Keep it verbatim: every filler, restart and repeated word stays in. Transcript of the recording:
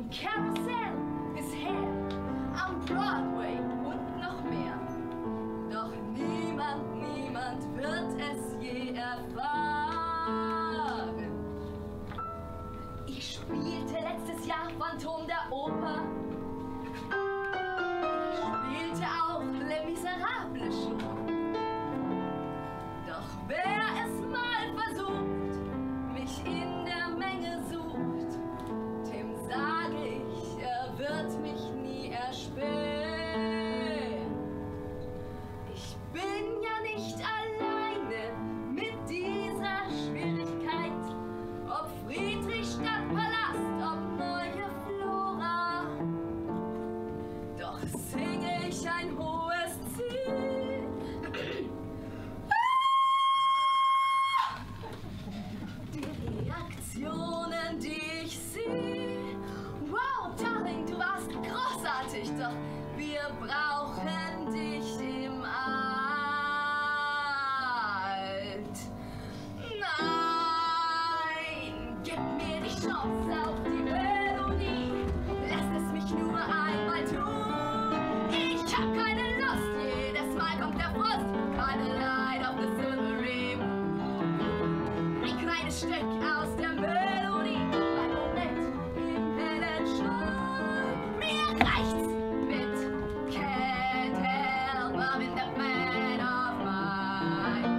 Karussell bisher am Broadway und noch mehr. Doch niemand, niemand wird es je erfahren. Ich spielte letztes Jahr Phantom der Oper. Ich spielte auch Les Miserables schon. Doch wer es mal versucht, mich in der Menge sucht, dem sag ich, er wird mich nie erspähen. Ich bin ja nicht alleine mit dieser Schwierigkeit, ob Friedrichstadt Palast, ob neue Flora. Doch singe ich ein hohes Ziel. Die Reaktionen, die ich sehe. Wow, Darling, du warst großartig, doch wir brauchen dich im Alt. Nein, gib mir die Chance auf die Melodie. Lass es mich nur einmal tun. Ich hab keine Lust, jedes Mal kommt der Frust. Keine Light of the Silvery Moon. Ein kleines Stück aus der Melodie. Ein Moment im hellen Schein. Mir reicht's mit Can't help loving the man of mine.